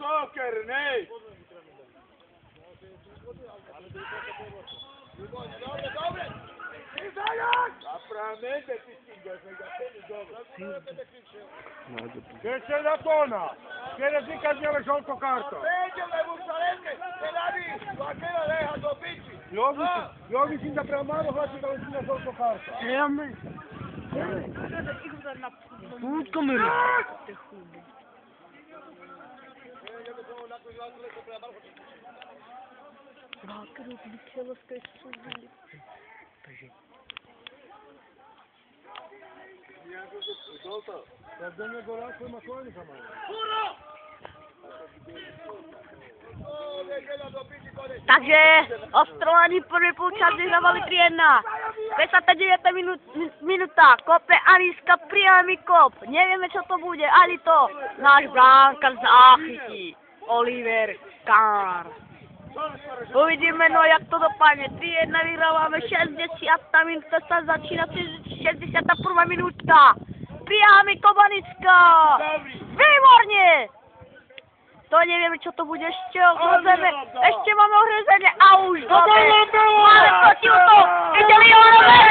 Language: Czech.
Pokerný! Zapravamente ti stinga, sei che c'è la tona? Che le si cambiava sotto carta? Jogi si da premalo, faccio da uscire sotto carta. A me. Tutto mi ride. Takže Ostrovaní první půlčas vyhrávali 3-1. 59. minuta. Kope Aniska priamy kop. Nevieme, čo to bude, ani to náš bránkar zachytí. Oliver Kahn. Uvidíme, no jak to dopadne. 3-1 vyhrávame, 60. minuta sa začína, 61. minuta. Priamy kop Aniska. Výborne! To nevieme, čo to bude ešte ohrozeme. Ešte máme ohrozenie a už máme protiútok. Ide Lionel